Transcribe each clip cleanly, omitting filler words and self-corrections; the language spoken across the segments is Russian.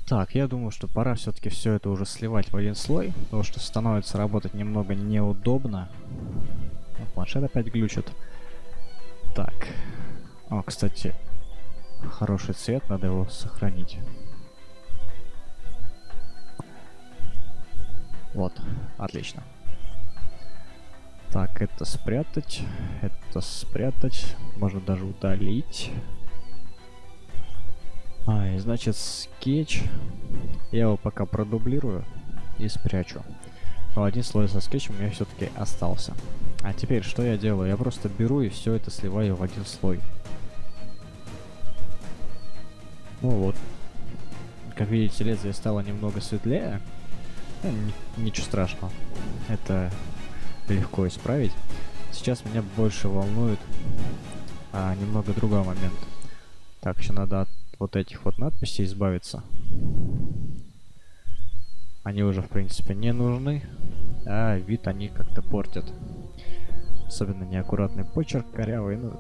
Так, я думаю, что пора все-таки все это уже сливать в один слой, потому что становится работать немного неудобно. Планшет опять глючит. Так. О, кстати, хороший цвет, надо его сохранить. Вот, отлично. Так, это спрятать, можно даже удалить. И значит, скетч. Я его пока продублирую и спрячу. Но один слой со скетчем у меня все-таки остался. А теперь что я делаю? Я просто беру и все это сливаю в один слой. Ну вот. Как видите, лезвие стало немного светлее. Ничего страшного. Это легко исправить. Сейчас меня больше волнует немного другой момент. Так, еще надо от вот этих вот надписей избавиться. Они уже, в принципе, не нужны, а вид они как-то портят. Особенно неаккуратный почерк, корявый, ну...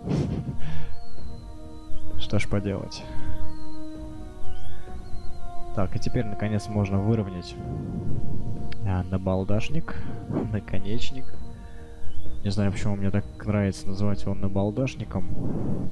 Что ж поделать. Так, и теперь, наконец, можно выровнять набалдашник, наконечник. Не знаю, почему мне так нравится называть его набалдашником.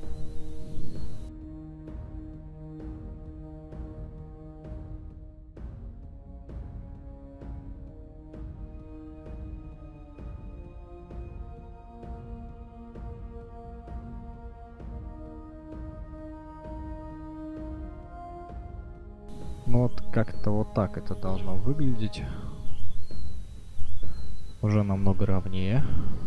Ну вот как-то вот так это должно выглядеть. Уже намного ровнее.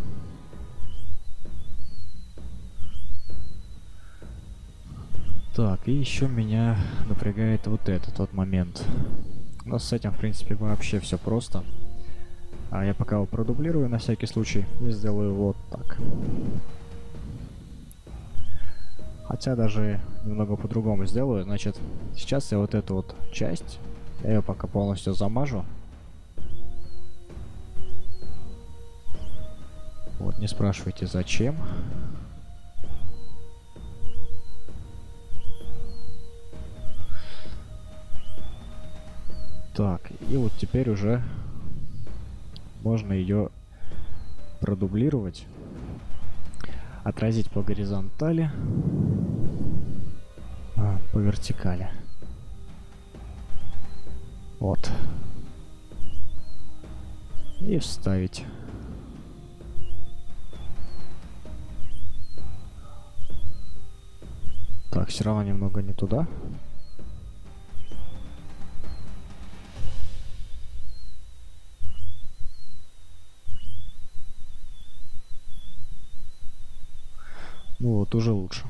Так, и еще меня напрягает вот этот вот момент. Но с этим, в принципе, вообще все просто. А я пока его продублирую на всякий случай и сделаю вот так. Хотя даже немного по-другому сделаю. Значит, сейчас я вот эту вот часть, я ее пока полностью замажу. Вот, не спрашивайте, зачем. Так, и вот теперь уже можно ее продублировать. Отразить по горизонтали, по вертикали. Вот. И вставить. Так, все равно немного не туда. Ну вот, уже лучше.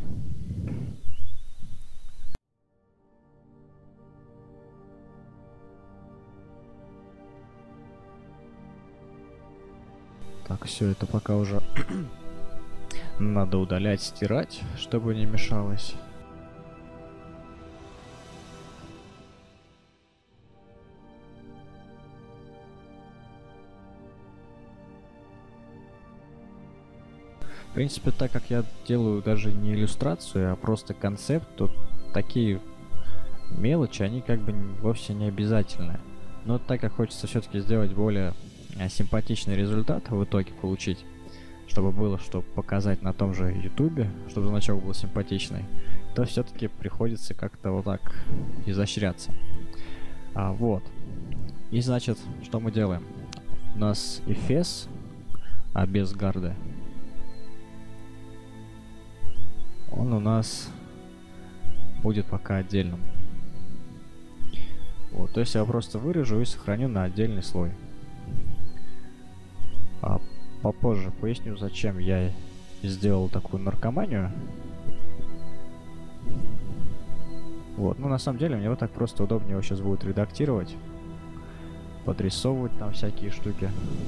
Так, все это пока уже надо удалять, стирать, чтобы не мешалось. В принципе, так как я делаю даже не иллюстрацию, а просто концепт, то такие мелочи, они как бы вовсе не обязательны. Но так как хочется все-таки сделать более симпатичный результат в итоге получить, чтобы было что показать на том же ютубе, чтобы значок был симпатичный, то все-таки приходится как-то вот так изощряться. Вот. И значит, что мы делаем? У нас эфес, без гарды. Он у нас будет пока отдельным. Вот, то есть я просто вырежу и сохраню на отдельный слой. А попозже поясню, зачем я сделал такую наркоманию. Вот, ну на самом деле мне вот так просто удобнее его сейчас будет редактировать, подрисовывать там всякие штуки.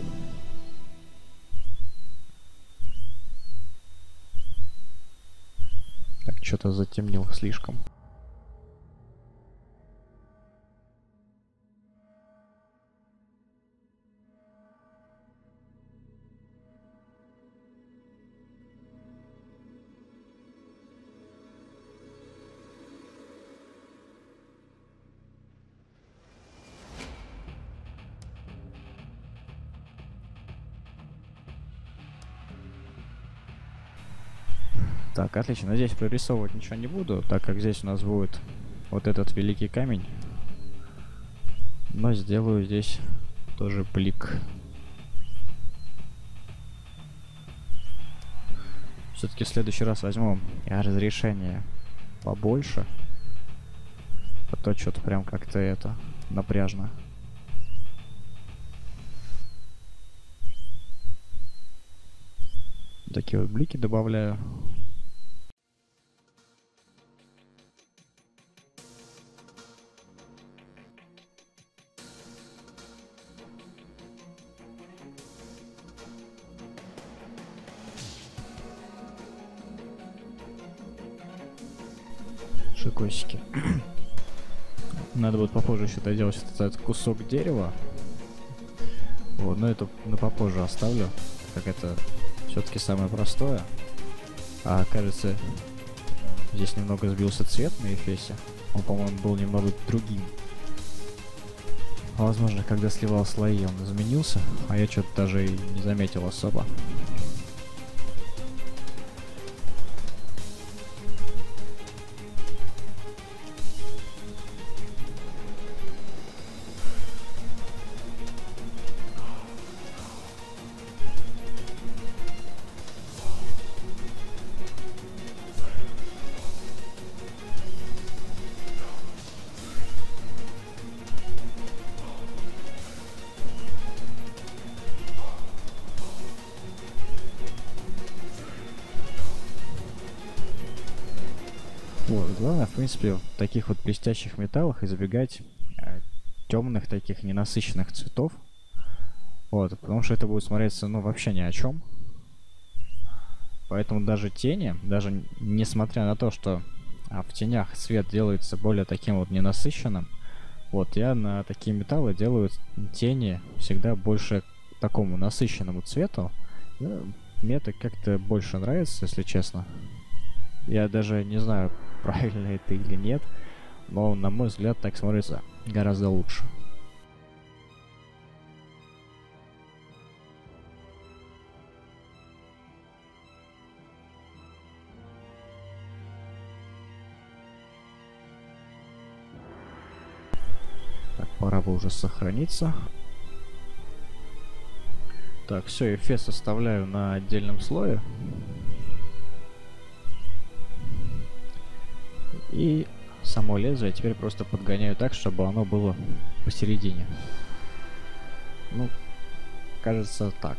Так, что-то затемнил слишком. Так, отлично. Здесь прорисовывать ничего не буду, так как здесь у нас будет вот этот великий камень. Но сделаю здесь тоже блик. Все-таки в следующий раз возьму разрешение побольше. А то что-то прям как-то это напряжно. Такие вот блики добавляю. Шикосики. Надо будет попозже еще доделать этот кусок дерева. Вот, но это на попозже оставлю, так как это все-таки самое простое. А кажется, здесь немного сбился цвет на эфесе. Он, по-моему, был немного другим. Возможно, когда сливал слои, он изменился, а я что-то даже и не заметил особо. Вот, главное, в принципе, в таких вот блестящих металлах избегать темных таких ненасыщенных цветов. Вот, потому что это будет смотреться, ну, вообще ни о чем. Поэтому даже тени, даже несмотря на то, что в тенях цвет делается более таким вот ненасыщенным, вот я на такие металлы делаю тени всегда больше к такому насыщенному цвету. Мне это как-то больше нравится, если честно. Я даже не знаю, правильно это или нет, но на мой взгляд так смотрится гораздо лучше. Так, пора бы уже сохраниться. Так, все, эфес оставляю на отдельном слое. И само лезвие теперь просто подгоняю так, чтобы оно было посередине. Ну, кажется, так.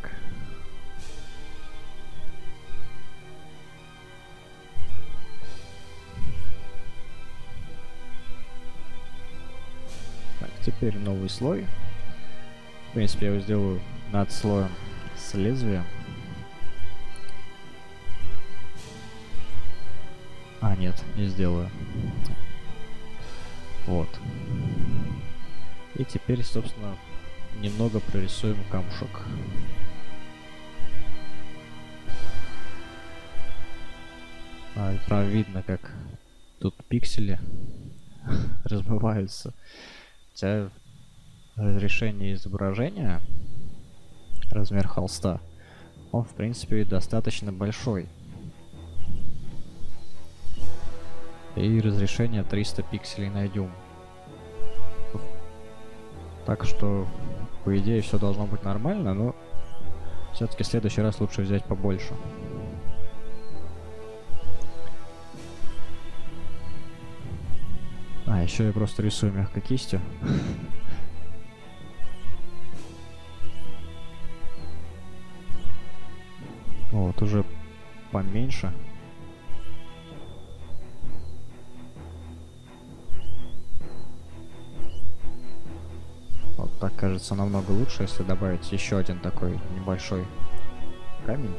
Так, теперь новый слой. В принципе, я его сделаю над слоем с лезвием. А, нет, не сделаю. Вот. И теперь, собственно, немного прорисуем камушек. Прям видно, как тут пиксели размываются. Хотя разрешение изображения, размер холста, он, в принципе, достаточно большой. И разрешение 300 пикселей на дюйм. Так что, по идее, все должно быть нормально, но все-таки в следующий раз лучше взять побольше. А, еще я просто рисую мягкой кистью. Вот, уже поменьше. Вот так кажется намного лучше, если добавить еще один такой небольшой камень.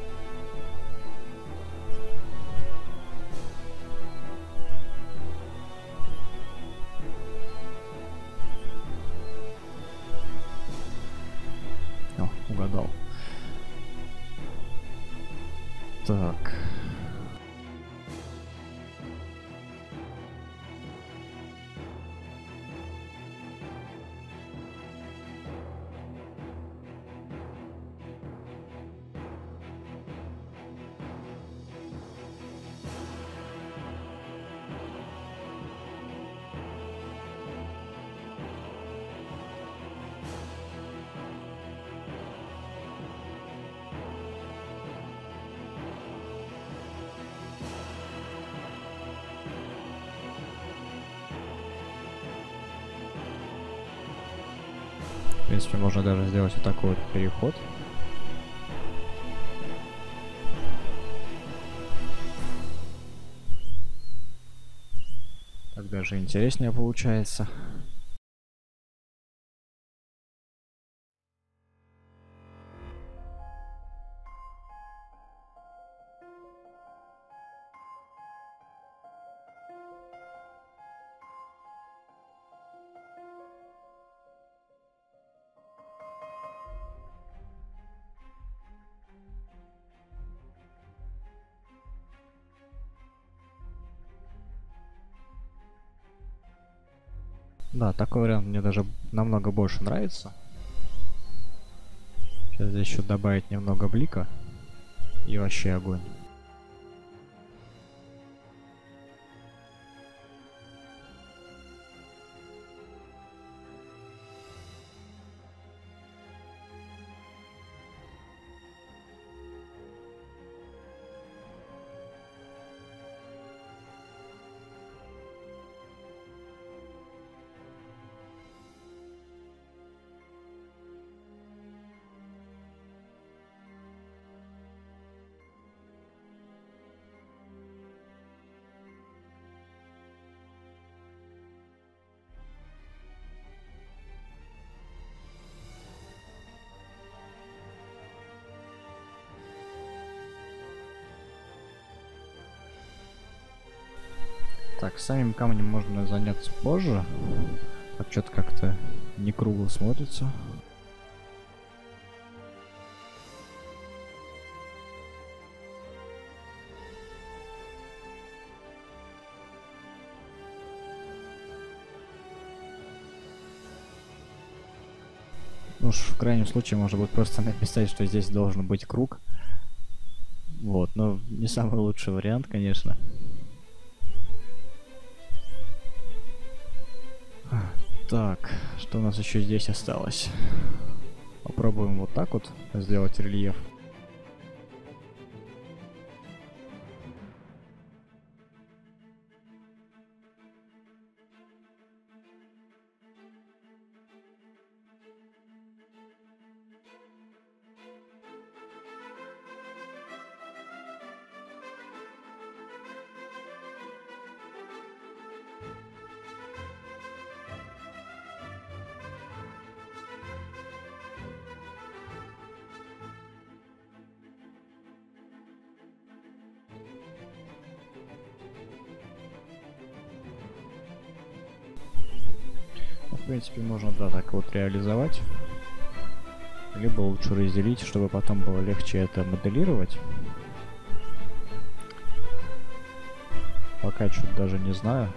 О, угадал. Так. В принципе, можно даже сделать вот такой вот переход. Так даже интереснее получается. Да, такой вариант мне даже намного больше нравится. Сейчас здесь еще добавить немного блика. И вообще огонь. Так, самим камнем можно заняться позже. Так, что-то как-то не кругло смотрится. Ну уж в крайнем случае можно будет просто написать, что здесь должен быть круг. Вот, но не самый лучший вариант, конечно. Так, что у нас еще здесь осталось? Попробуем вот так вот сделать рельеф. В принципе, можно, да, так вот реализовать. Либо лучше разделить, чтобы потом было легче это моделировать. Пока что-то даже не знаю.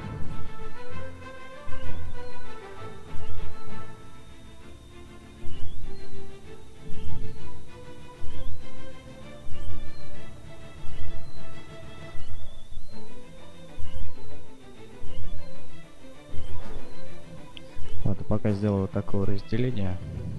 Ладно, пока сделаю вот такое разделение.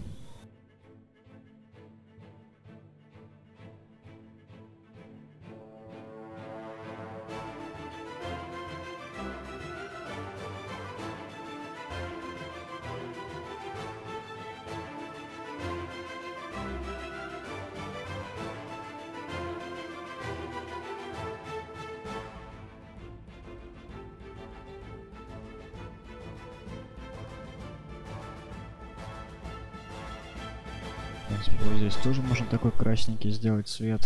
В принципе, вот здесь тоже можно такой красненький сделать цвет.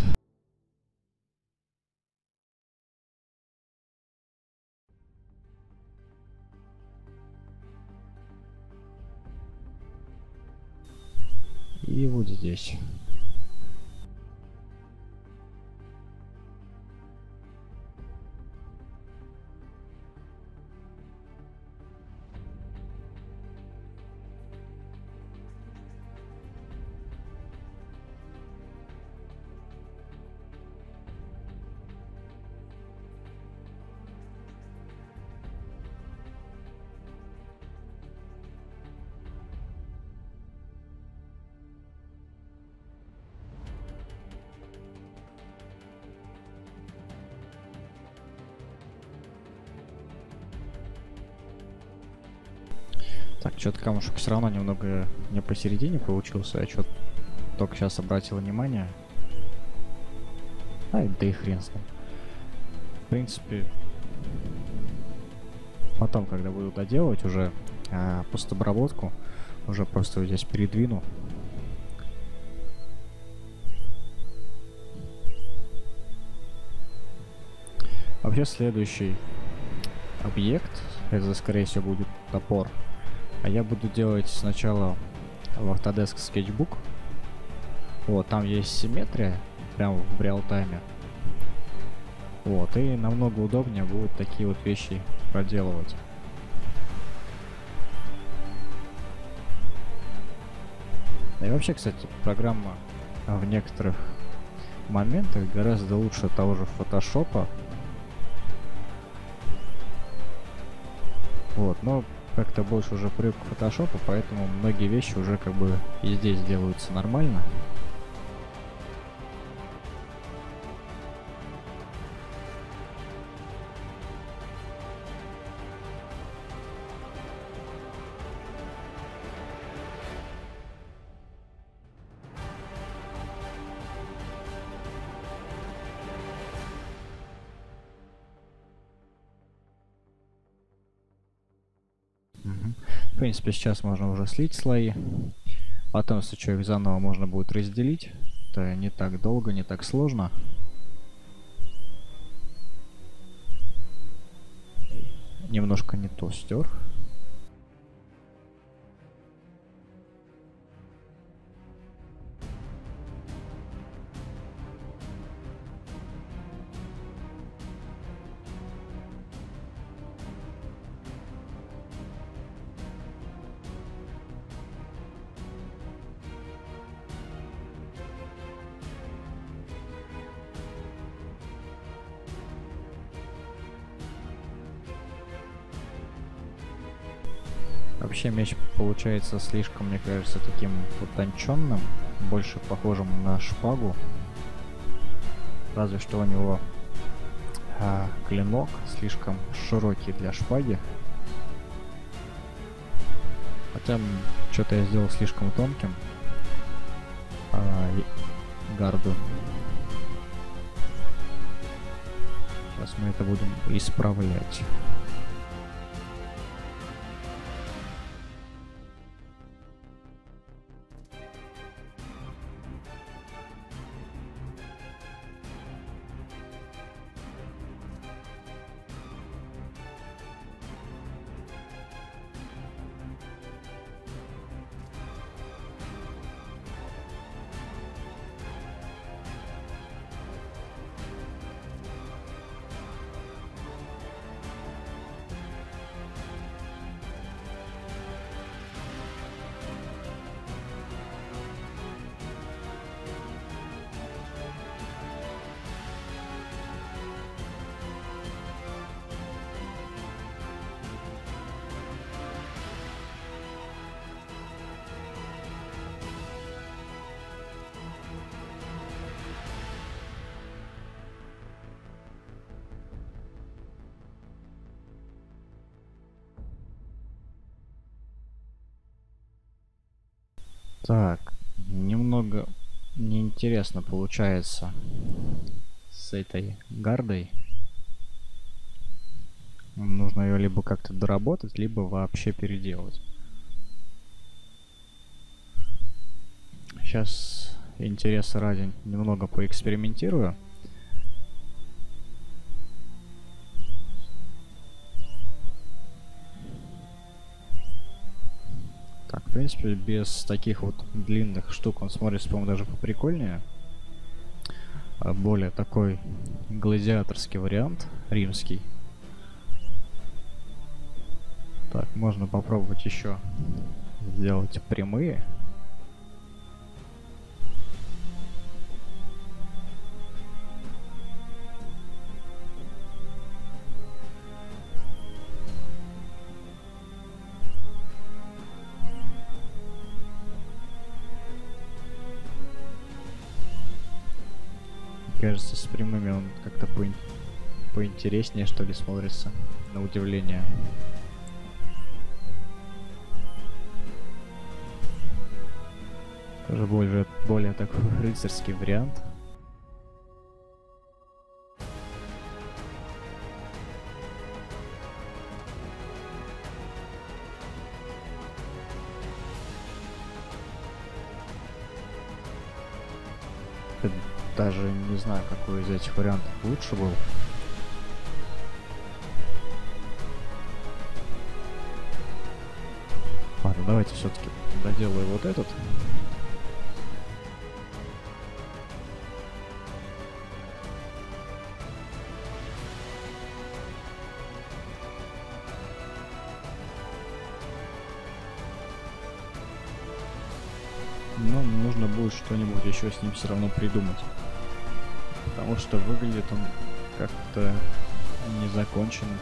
И вот здесь. Так, что-то камушек все равно немного не посередине получился. Я что-то только сейчас обратил внимание. Ай, да и хрен с ним. В принципе, потом, когда буду доделывать уже постобработку, уже просто вот здесь передвину. Вообще следующий объект, это скорее всего будет топор. А я буду делать сначала в Autodesk Sketchbook. Вот, там есть симметрия, прямо в реал-тайме. Вот, и намного удобнее будут такие вот вещи проделывать. И вообще, кстати, программа в некоторых моментах гораздо лучше того же фотошопа. Вот, но как-то больше уже привык к фотошопу, поэтому многие вещи уже как бы и здесь делаются нормально. В принципе, сейчас можно уже слить слои. Потом, если что, их заново можно будет разделить. Это не так долго, не так сложно. Немножко не то стер. Вообще меч получается слишком, мне кажется, таким утонченным, больше похожим на шпагу. Разве что у него клинок слишком широкий для шпаги. Хотя что-то я сделал слишком тонким гарду. Сейчас мы это будем исправлять. Так, немного неинтересно получается с этой гардой. Нужно ее либо как-то доработать, либо вообще переделать. Сейчас интереса ради немного поэкспериментирую. Так, в принципе, без таких вот длинных штук он смотрится, по-моему, даже поприкольнее. Более такой гладиаторский вариант, римский. Так, можно попробовать еще сделать прямые. Кажется, с прямыми он как-то поинтереснее, что ли, смотрится, на удивление. Тоже более такой рыцарский вариант. Даже не знаю, какой из этих вариантов лучше был. Ладно, давайте все-таки доделаю вот этот. Но нужно будет что-нибудь еще с ним все равно придумать. Потому что выглядит он как-то незаконченным.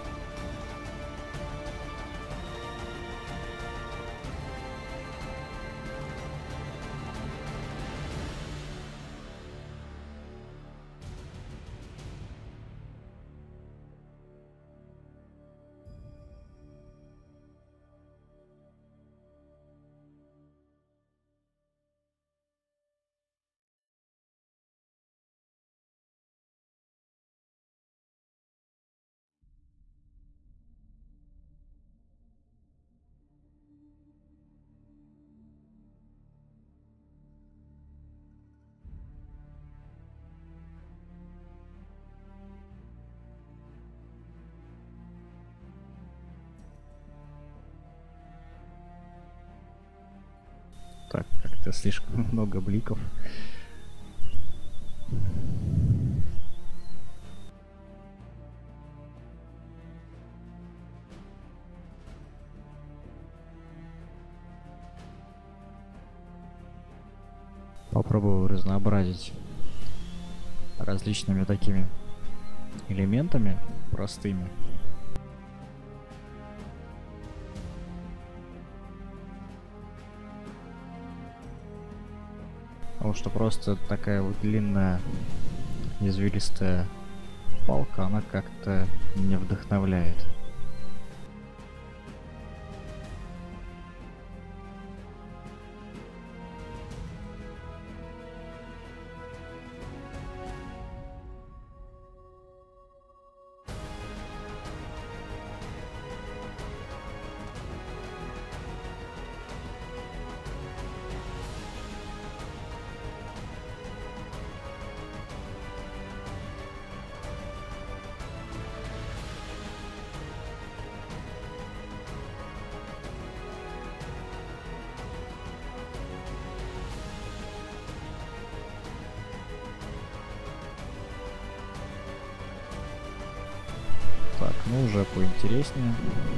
Так, как-то слишком много бликов. Попробую разнообразить различными такими элементами простыми. Потому что просто такая вот длинная извилистая палка, она как-то не вдохновляет. Так, ну уже поинтереснее.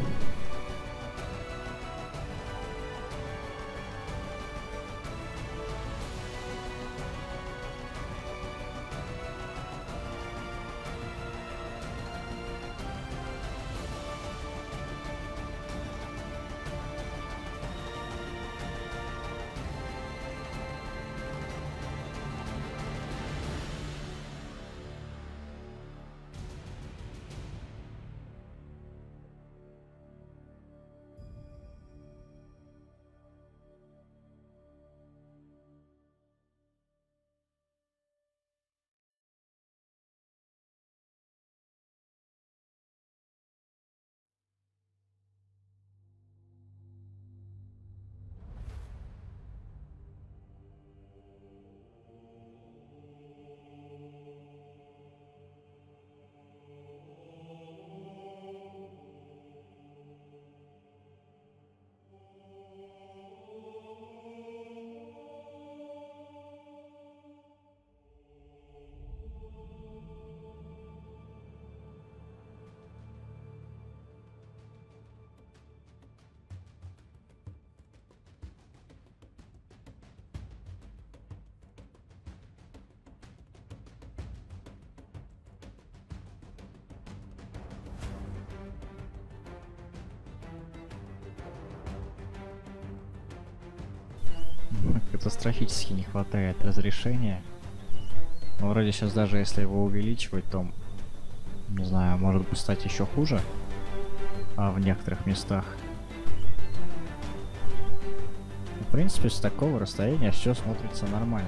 Катастрофически не хватает разрешения. Но вроде сейчас даже если его увеличивать, то, не знаю, может быть стать еще хуже. А в некоторых местах. принципе, с такого расстояния все смотрится нормально.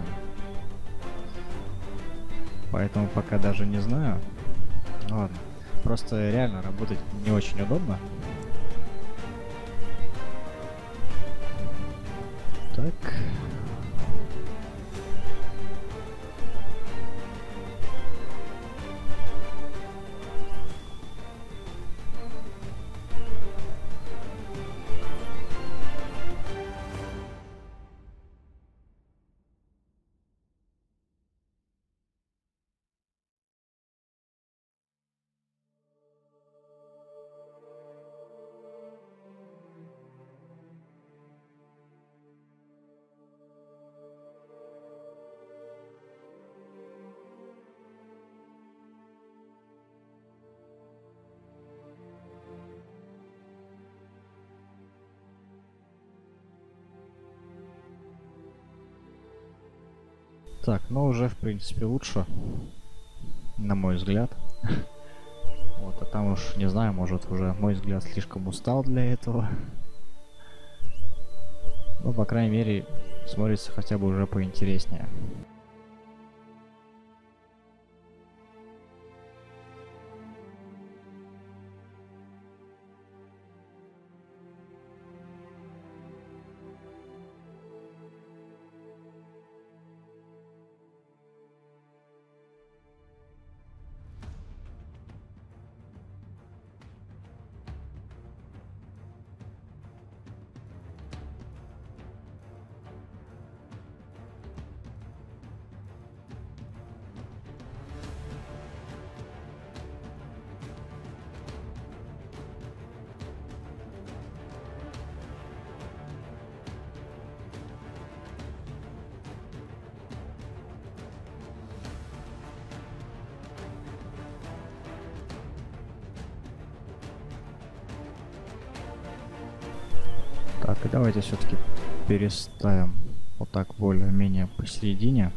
Поэтому пока даже не знаю. Ладно. Просто реально работать не очень удобно. Так. Так, ну уже в принципе лучше, на мой взгляд. Вот, а там уж не знаю, может уже мой взгляд слишком устал для этого. Ну, по крайней мере, смотрится хотя бы уже поинтереснее. Так, и давайте все-таки переставим вот так более-менее посередине.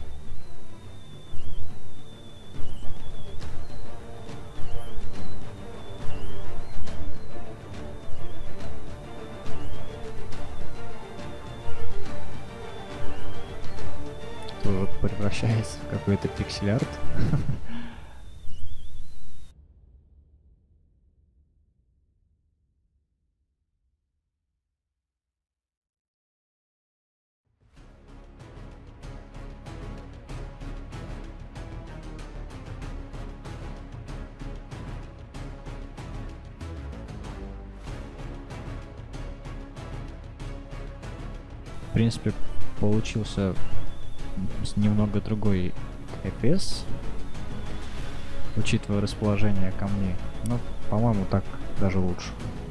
Тут превращается в какой-то пиксель-арт. В принципе, получился немного другой FPS, учитывая расположение камней. Но, по-моему, так даже лучше.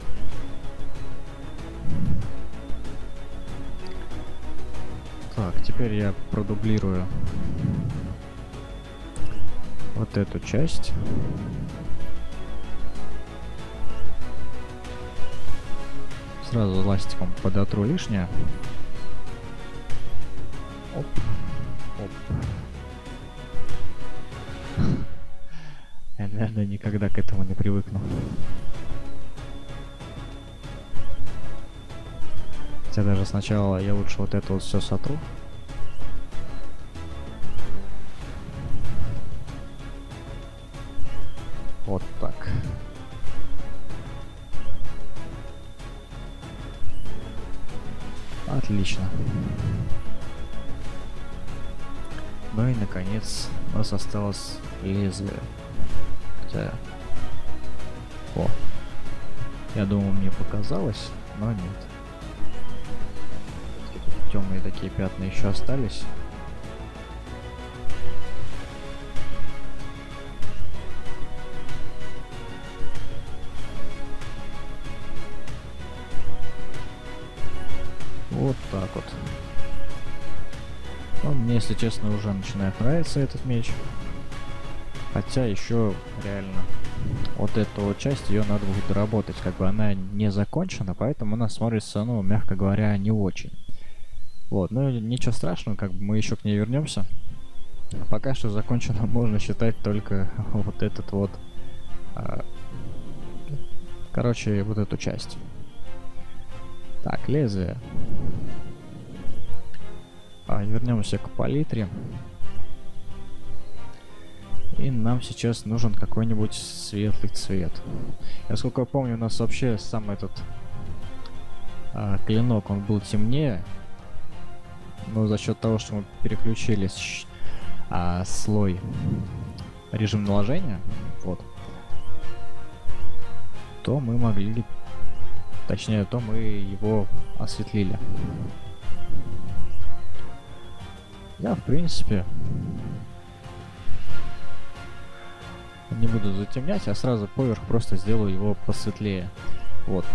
Так, теперь я продублирую вот эту часть. Сразу ластиком подотру лишнее. Оп. Оп. Я, наверное, никогда к этому не привыкну. Хотя даже сначала я лучше вот это вот все сотру. Вот так. Отлично. Ну и наконец у нас осталось лезвие. Хотя... О. Я думал, мне показалось, но нет. Темные такие пятна еще остались. Вот так вот. Ну, мне, если честно, уже начинает нравиться этот меч. Хотя еще реально вот эту вот часть, ее надо будет доработать. Как бы она не закончена, поэтому она смотрится, ну, мягко говоря, не очень. Вот, ну ничего страшного, как бы мы еще к ней вернемся. Пока что закончено можно считать только вот этот вот... короче, вот эту часть. Так, лезвие. Вернемся к палитре. И нам сейчас нужен какой-нибудь светлый цвет. Насколько я помню, у нас вообще сам этот клинок, он был темнее. Но за счет того, что мы переключили слой режим наложения, вот, то мы могли, точнее, то мы его осветлили. Я, в принципе, не буду затемнять, а сразу поверх просто сделаю его посветлее. Вот.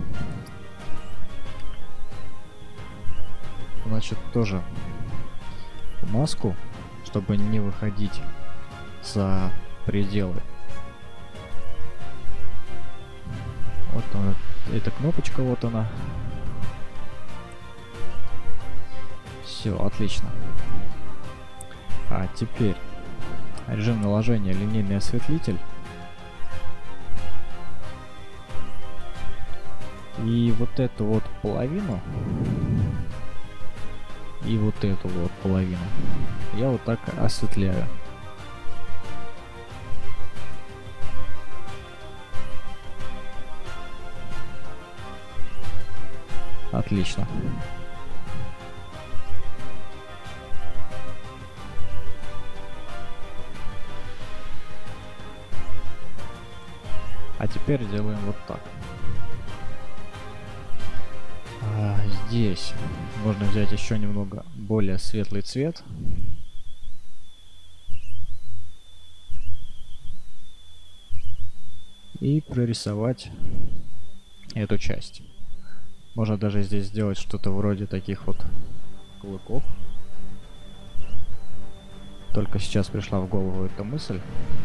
Значит, тоже маску, чтобы не выходить за пределы. Вот она, эта кнопочка, вот она. Все, отлично. А теперь режим наложения линейный осветлитель. И вот эту вот половину, и вот эту вот половину я вот так осветляю. Отлично. А теперь делаем вот так. Здесь можно взять еще немного более светлый цвет. И прорисовать эту часть. Можно даже здесь сделать что-то вроде таких вот клыков. Только сейчас пришла в голову эта мысль.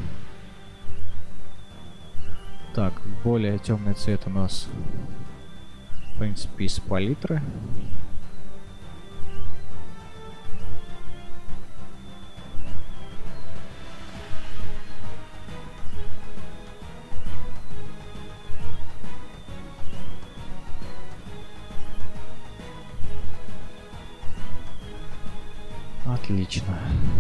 Так, более темный цвет у нас, в принципе, из палитры. Отлично.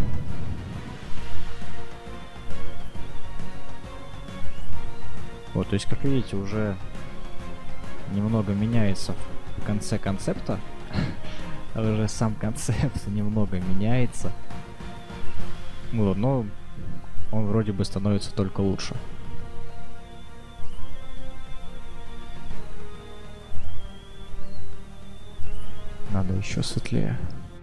Вот, то есть, как видите, уже немного меняется в конце концепта. Уже сам концепт немного меняется. Вот, но он вроде бы становится только лучше. Надо еще светлее.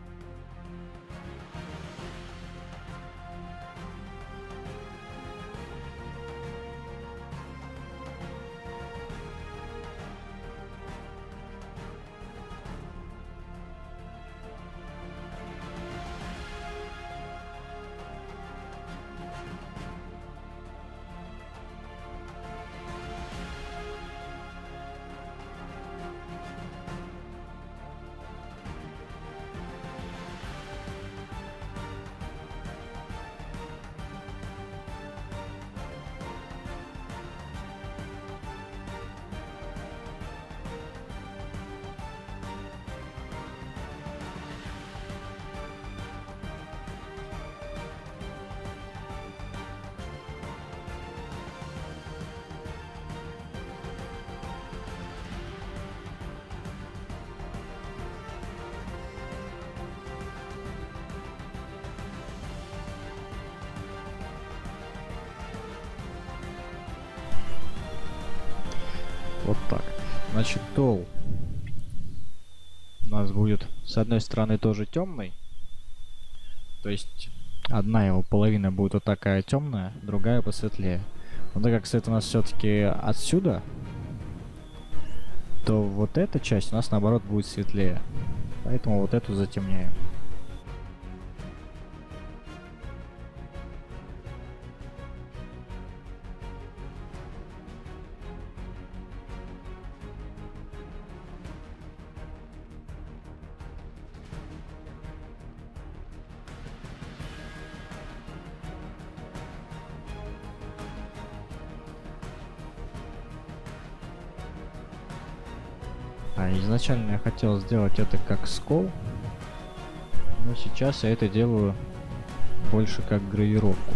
Вот так. Значит, дол у нас будет с одной стороны тоже темный. То есть одна его половина будет вот такая темная, другая посветлее. Но так как свет у нас все-таки отсюда, то вот эта часть у нас наоборот будет светлее. Поэтому вот эту затемняем. Изначально я хотел сделать это как скол, Но сейчас я это делаю больше как гравировку.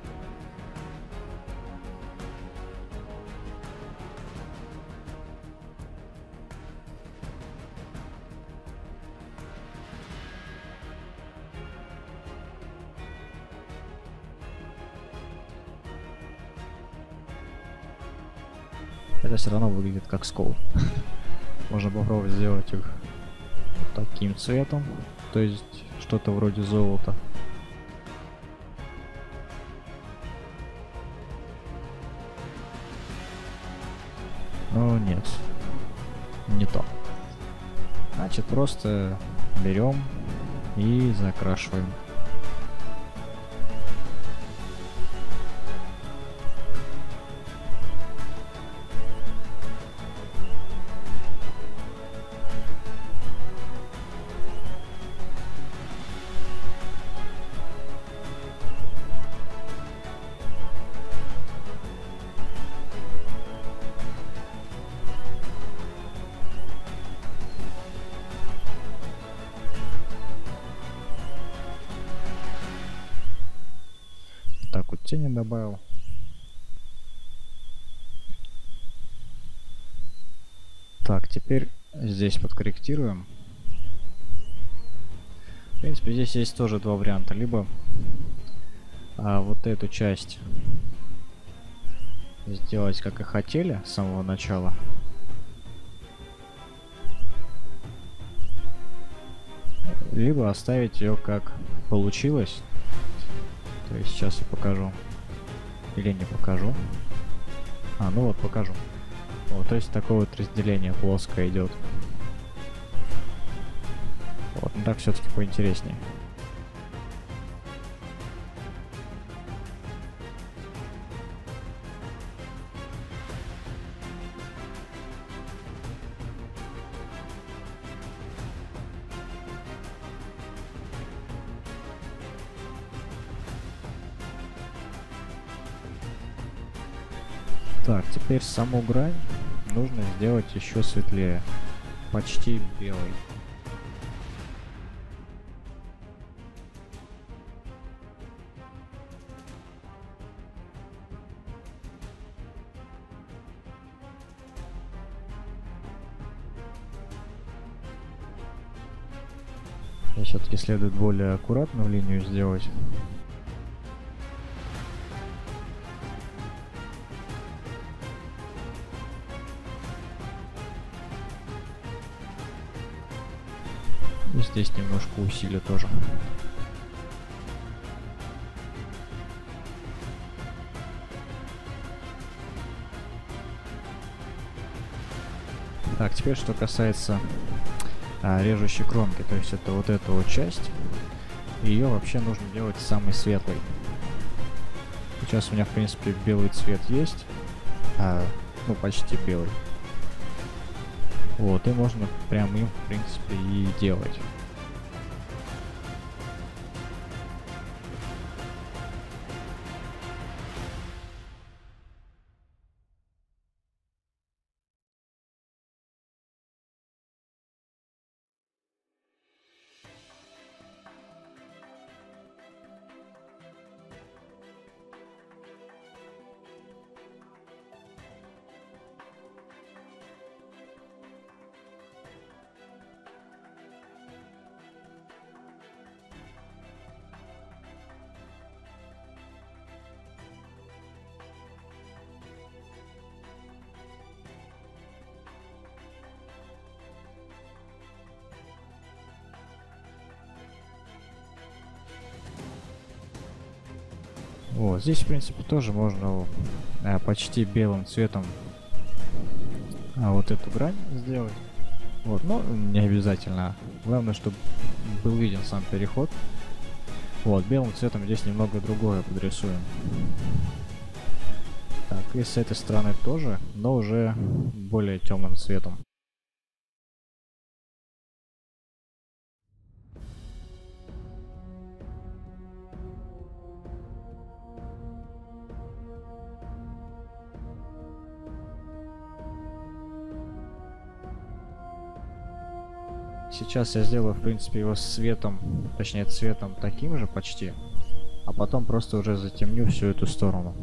Это все равно выглядит как скол. Можно попробовать сделать их таким цветом, то есть что-то вроде золота. Но нет, не то. Значит, просто берем и закрашиваем. Так вот тени добавил. Так, теперь здесь подкорректируем. В принципе, здесь есть тоже два варианта. Либо вот эту часть сделать, как и хотели с самого начала. Либо оставить ее как получилось. То есть сейчас я покажу. Или не покажу. Ну вот покажу. Вот, то есть такое вот разделение плоское идет. Вот, ну так все-таки поинтереснее. Так, теперь саму грань нужно сделать еще светлее. Почти белый. И все-таки следует более аккуратную линию сделать. И здесь немножко усилию тоже. Так, теперь что касается режущей кромки, то есть это вот эта вот часть, ее вообще нужно делать самой светлой. Сейчас у меня в принципе белый цвет есть, ну почти белый. Вот, и можно прям им в принципе и делать. Вот, здесь, в принципе, тоже можно почти белым цветом вот эту грань сделать. Вот, но не обязательно. Главное, чтобы был виден сам переход. Вот, белым цветом здесь немного другое подрисуем. Так, и с этой стороны тоже, но уже более темным цветом. Сейчас я сделаю, в принципе, его светом, точнее цветом таким же почти, а потом просто уже затемню всю эту сторону.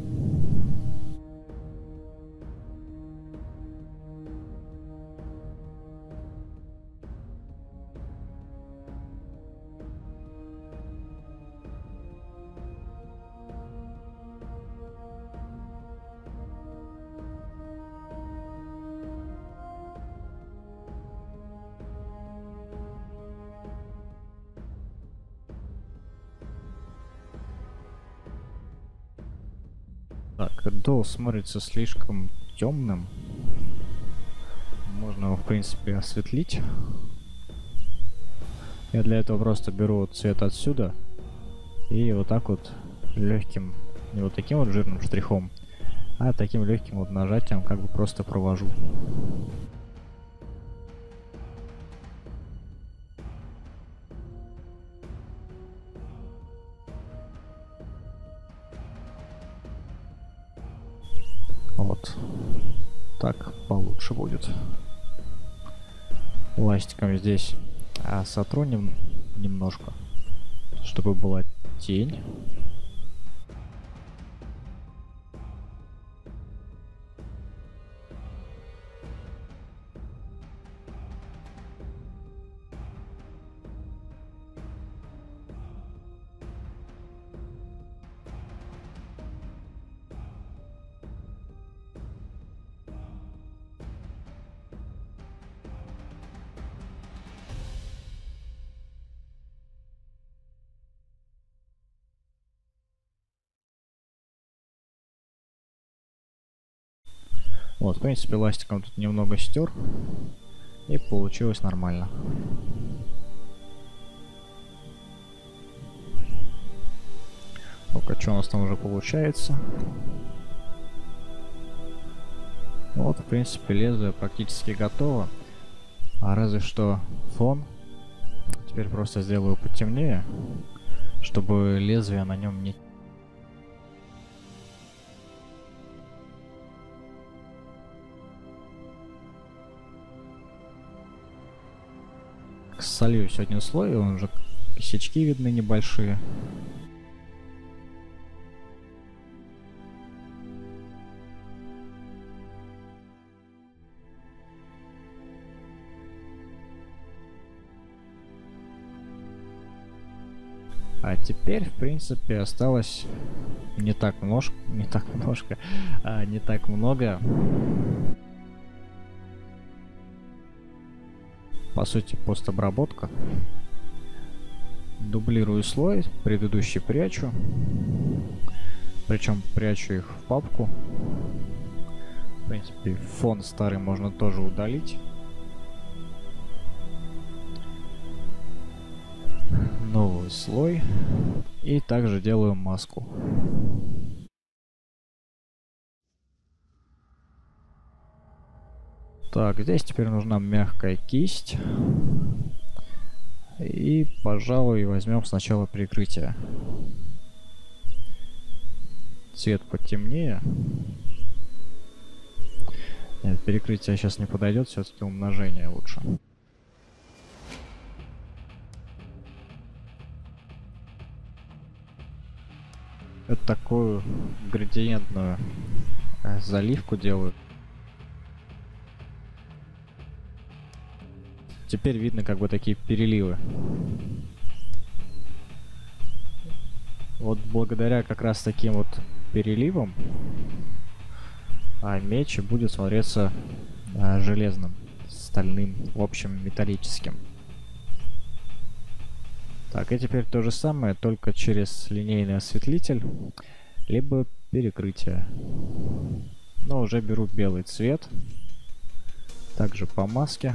Так, дол смотрится слишком темным. Можно его, в принципе, осветлить. Я для этого просто беру вот цвет отсюда и вот так вот легким, не вот таким вот жирным штрихом, а таким легким вот нажатием как бы просто провожу. Вот. Так получше будет. Ластиком здесь сотру немножко, чтобы была тень. Вот, в принципе, ластиком тут немного стер, и получилось нормально. Ну-ка, что у нас там уже получается? Вот, в принципе, лезвие практически готово. А разве что фон. Теперь просто сделаю потемнее, чтобы лезвие на нем не... Солью сегодня слой, он уже косячки видны небольшие. А теперь, в принципе, осталось не так много. По сути, постобработка. Дублирую слой, предыдущий прячу. Причем прячу их в папку. В принципе, фон старый можно тоже удалить. Новый слой. И также делаю маску. Так, здесь теперь нужна мягкая кисть. И, пожалуй, возьмем сначала прикрытие. Цвет потемнее. Нет, перекрытие сейчас не подойдет, все-таки умножение лучше. Это такую градиентную заливку делаю. Теперь видно как бы такие переливы. Вот благодаря как раз таким вот переливам меч будет смотреться железным, стальным, в общем металлическим. Так, и теперь то же самое, только через линейный осветлитель, либо перекрытие. Но уже беру белый цвет. Также по маске.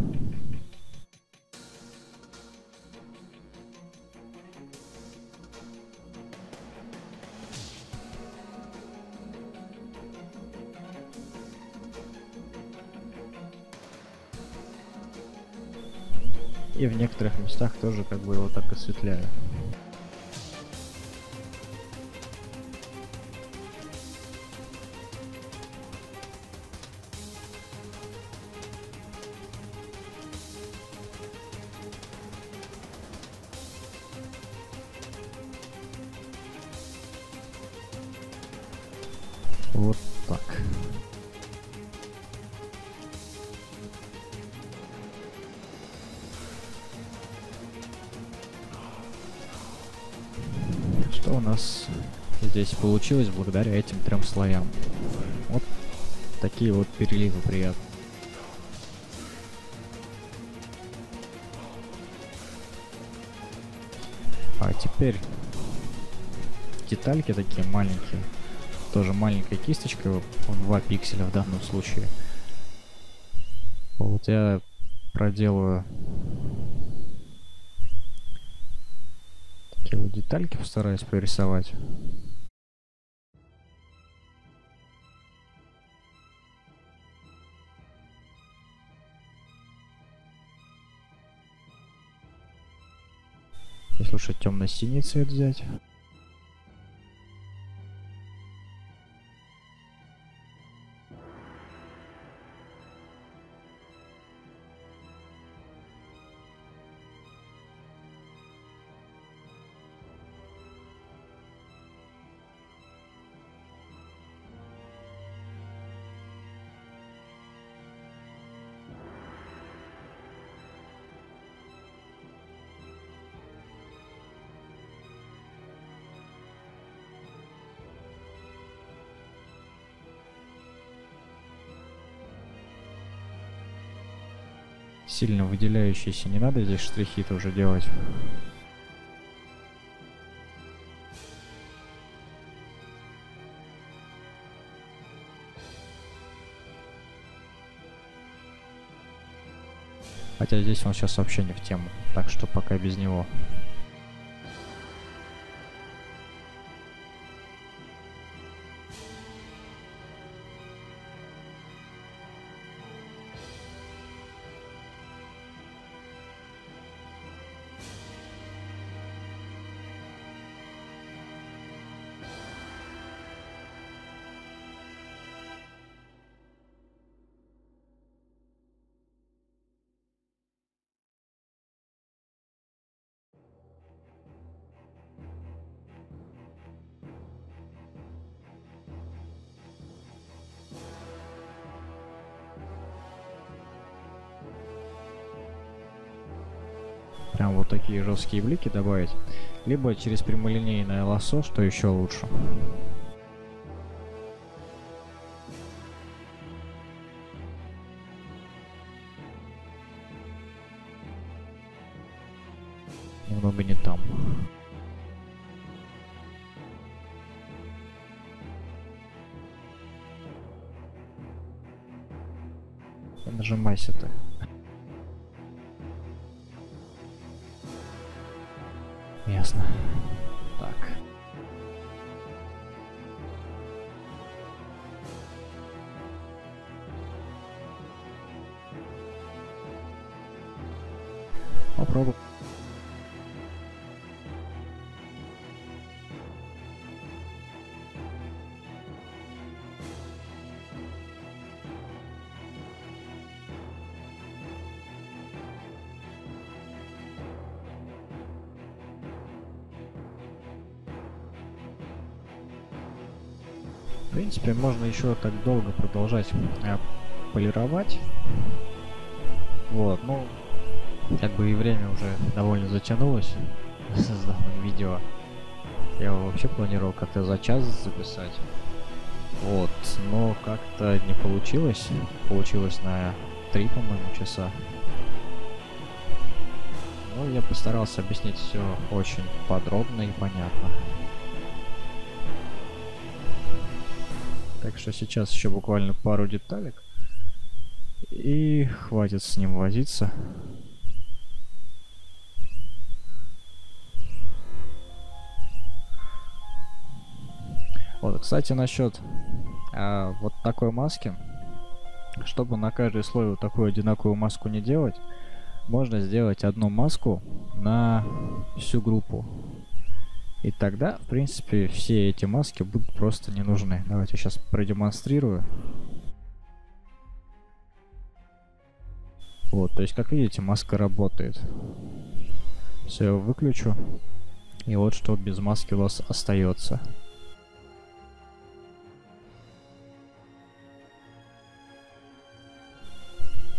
И в некоторых местах тоже как бы его так осветляю. Вот так. Что у нас здесь получилось благодаря этим 3 слоям? Вот такие вот переливы приятные. А теперь детальки такие маленькие, тоже маленькой кисточкой, в 2 пикселя в данном случае. Вот я проделаю такие вот детальки, постараюсь прорисовать. Если уж темно-синий цвет взять. Сильно выделяющиеся не надо здесь штрихи-то уже делать. Хотя здесь он сейчас вообще не в тему, так что пока без него. Прям вот такие жесткие блики добавить, либо через прямолинейное лассо, что еще лучше. Немного не там. Нажимайся ты. Ясно. Так. Попробуем. В принципе, можно еще так долго продолжать полировать. Вот, ну, как бы и время уже довольно затянулось с данным видео. Я вообще планировал как-то за час записать. Вот, но как-то не получилось. Получилось на 3, по-моему, часа. Ну, я постарался объяснить все очень подробно и понятно. Так что сейчас еще буквально пару деталек. И хватит с ним возиться. Вот, кстати, насчет вот такой маски. Чтобы на каждый слой вот такую одинаковую маску не делать, можно сделать одну маску на всю группу. И тогда, в принципе, все эти маски будут просто не нужны. Давайте сейчас продемонстрирую. Вот, то есть, как видите, маска работает. Все, я выключу. И вот что без маски у вас остается.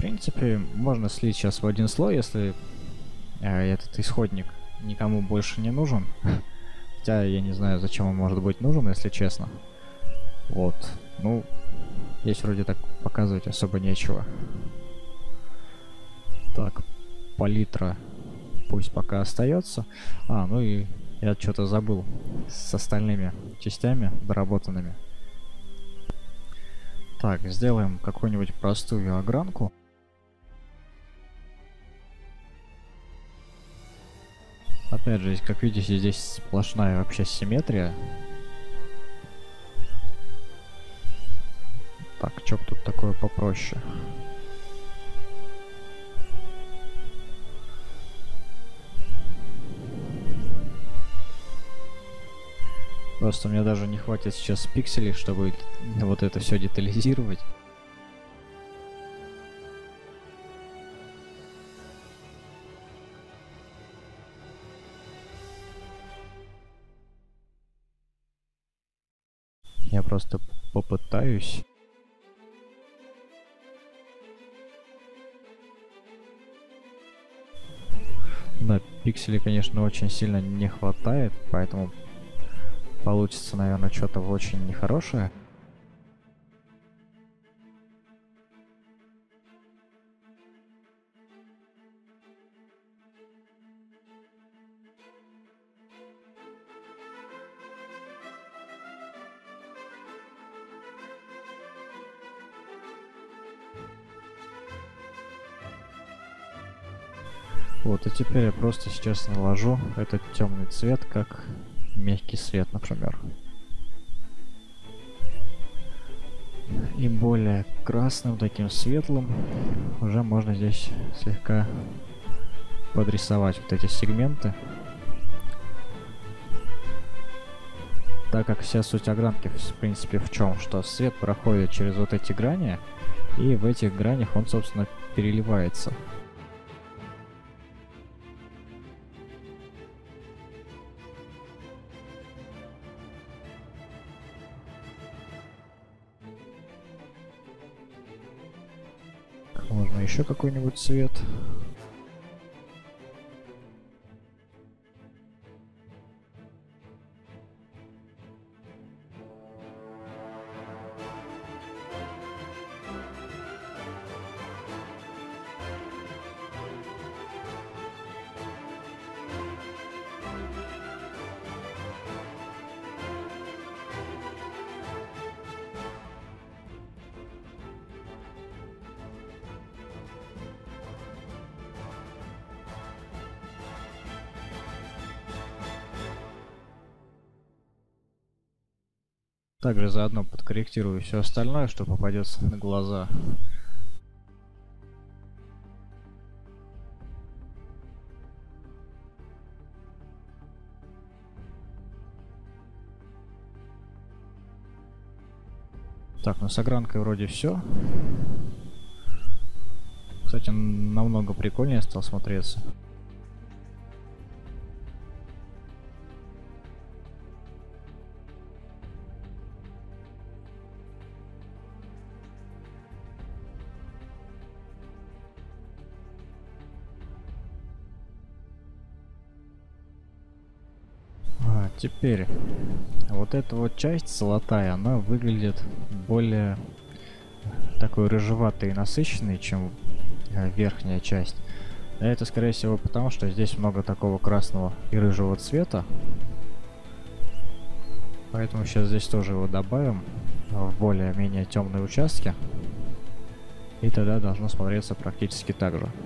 принципе, можно слить сейчас в один слой, если этот исходник никому больше не нужен. Хотя я не знаю, зачем он может быть нужен, если честно. Вот. Ну, здесь вроде так показывать особо нечего. Так, палитра пусть пока остается. Ну и я что-то забыл с остальными частями доработанными. Так, сделаем какую-нибудь простую огранку. Опять же, как видите, здесь сплошная вообще симметрия. Так, что тут такое попроще? Просто мне даже не хватит сейчас пикселей, чтобы вот это все детализировать. Я просто попытаюсь. Да, пикселей, конечно, очень сильно не хватает, поэтому получится, наверное, что-то очень нехорошее. Вот, и теперь я просто сейчас наложу этот темный цвет, как мягкий свет, например. И более красным, таким светлым, уже можно здесь слегка подрисовать вот эти сегменты. Так как вся суть огранки, в принципе, в чем? Что свет проходит через вот эти грани, и в этих гранях он, собственно, переливается. Можно еще какой-нибудь цвет. Также заодно подкорректирую все остальное, что попадется на глаза. Так, ну с огранкой вроде все. Кстати, намного прикольнее стал смотреться. Теперь вот эта вот часть золотая, она выглядит более такой рыжеватой и насыщенной, чем верхняя часть. Это, скорее всего, потому что здесь много такого красного и рыжего цвета. Поэтому сейчас здесь тоже его добавим в более-менее темные участки. И тогда должно смотреться практически так же.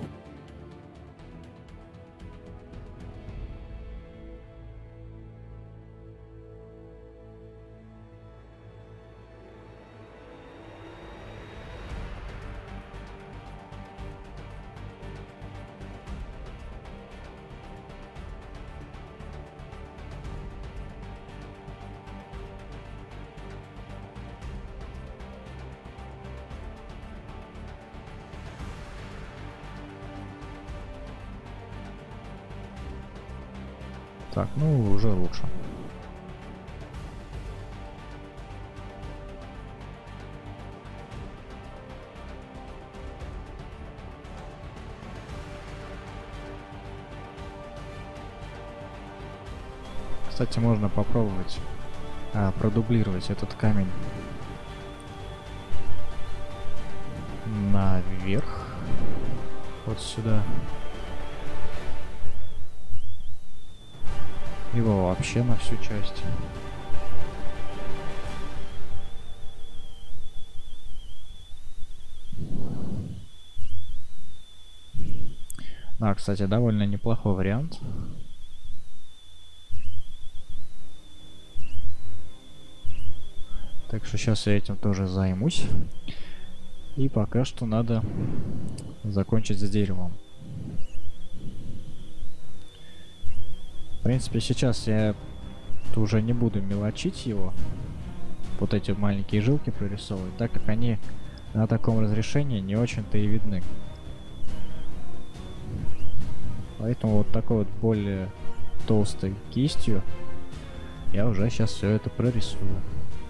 Так, ну уже лучше. Кстати, можно попробовать продублировать этот камень наверх, вот сюда. Его вообще на всю часть. Да, кстати, довольно неплохой вариант. Так что сейчас я этим тоже займусь. И пока что надо закончить с деревом. В принципе, сейчас я уже не буду мелочить его. Вот эти маленькие жилки прорисовывать, так как они на таком разрешении не очень-то и видны. Поэтому вот такой вот более толстой кистью я уже сейчас все это прорисую.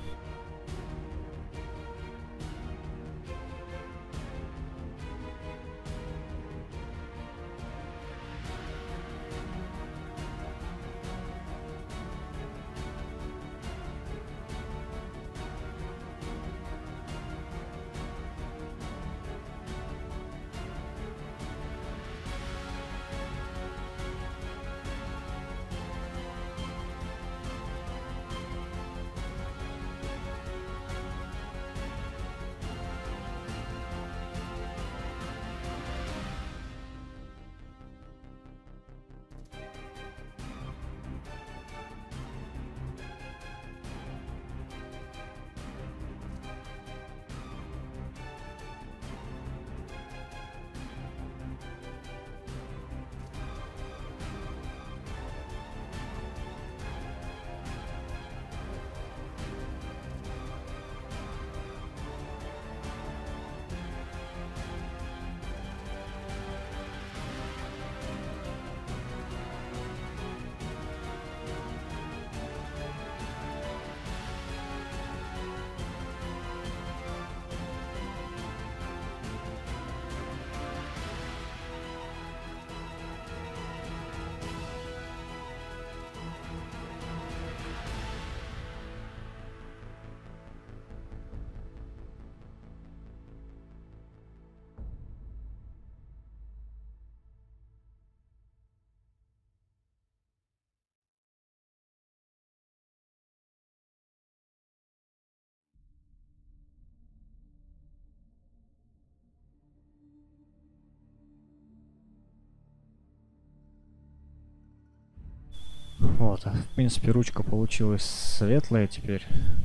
Вот, в принципе, ручка получилась светлая теперь.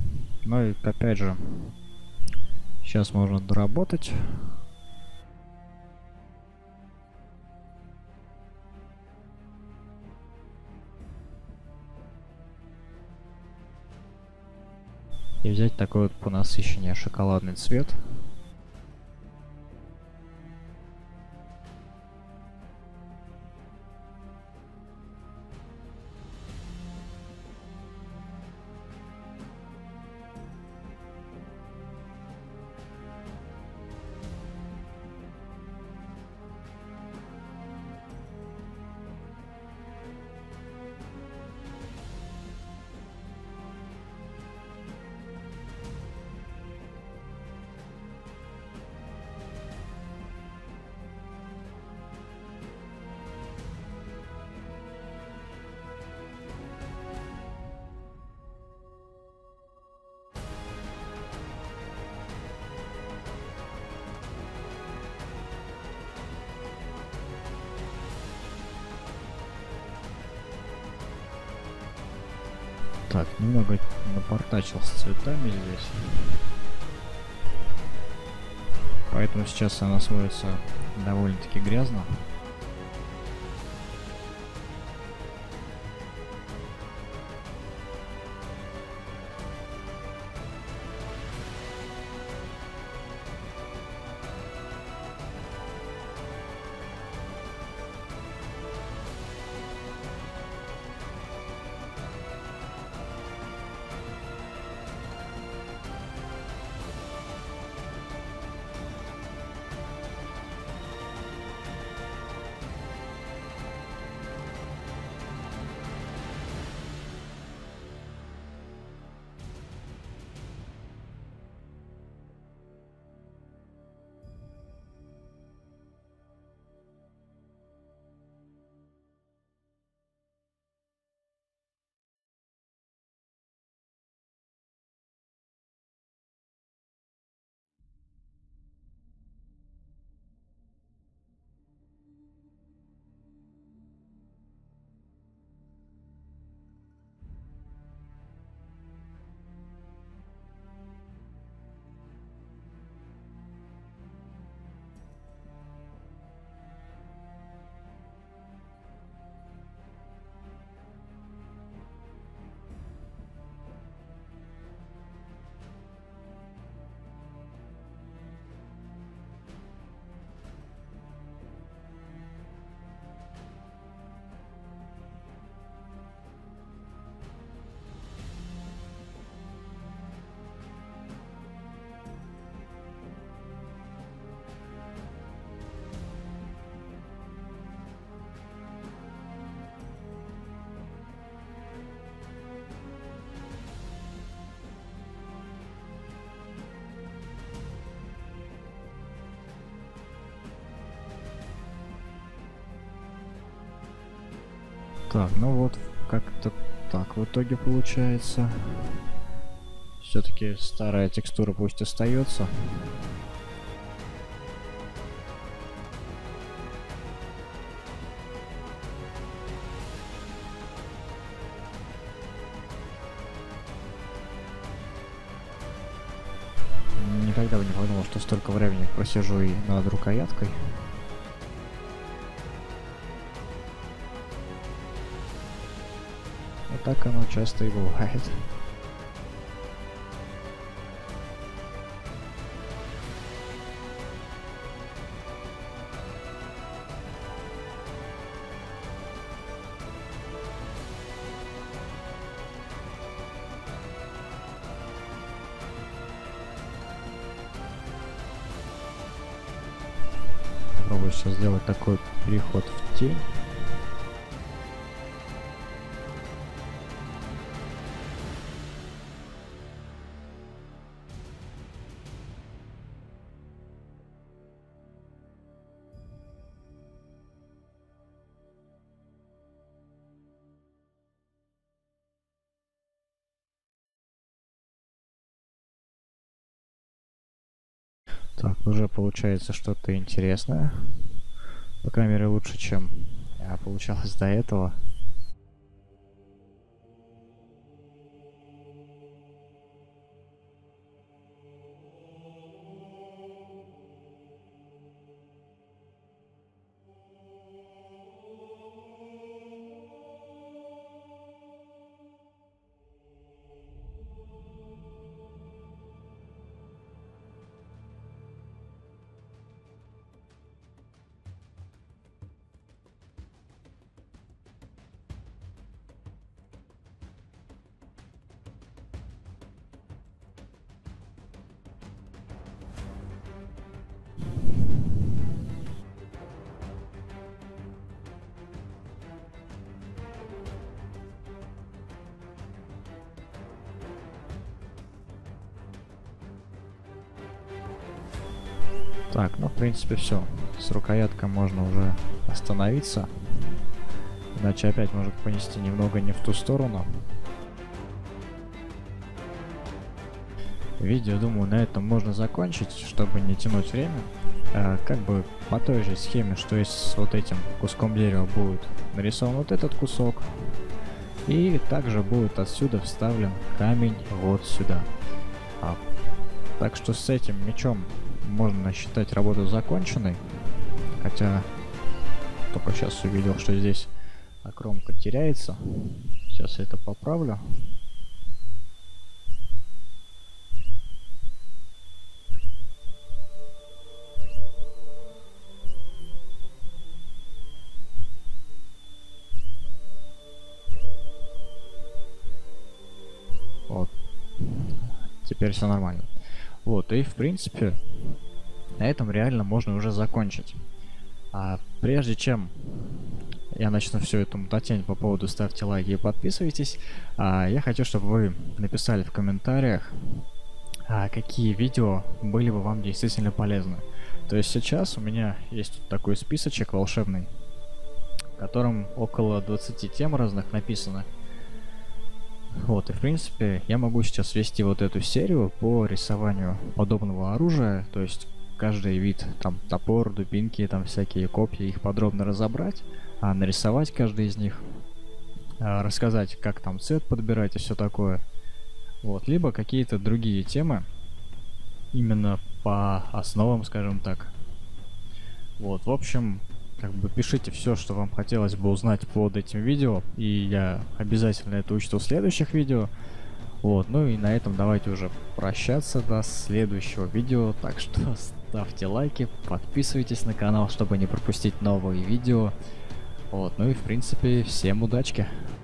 Ну и опять же, сейчас можно доработать. И взять такой вот понасыщеннее шоколадный цвет. Так, немного напортачил с цветами здесь. Поэтому сейчас она сводится довольно-таки грязно. Так, ну вот, как-то так в итоге получается. Все-таки старая текстура пусть остается. Никогда бы не подумал, что столько времени просижу и над рукояткой. Вот так оно часто и бывает. Попробую сейчас сделать такой переход в тень. Так, уже получается что-то интересное. По крайней мере, лучше, чем получалось до этого. Так, ну в принципе все. С рукояткой можно уже остановиться. Иначе опять может понести немного не в ту сторону. Видео, думаю, на этом можно закончить, чтобы не тянуть время. Как бы по той же схеме, что и с вот этим куском дерева будет нарисован вот этот кусок. И также будет отсюда вставлен камень вот сюда. Так что с этим мечом можно считать работу законченной. Хотя только сейчас увидел, что здесь кромка теряется. Сейчас я это поправлю. Вот. Теперь все нормально. Вот, и в принципе на этом реально можно уже закончить. А прежде чем я начну всю эту мутатень по поводу ставьте лайки и подписывайтесь, я хочу, чтобы вы написали в комментариях, какие видео были бы вам действительно полезны. То есть сейчас у меня есть тут такой списочек волшебный, в котором около 20 тем разных написано. Вот, и в принципе я могу сейчас вести вот эту серию по рисованию подобного оружия, то есть каждый вид, там топор, дубинки, там всякие копья, их подробно разобрать, нарисовать каждый из них, рассказать, как там цвет подбирать и все такое. Вот, либо какие-то другие темы, именно по основам, скажем так. Вот, в общем, как бы пишите все, что вам хотелось бы узнать под этим видео, и я обязательно это учту в следующих видео. Вот, ну и на этом давайте уже прощаться до следующего видео, так что ставьте лайки, подписывайтесь на канал, чтобы не пропустить новые видео. Вот, ну и в принципе всем удачки!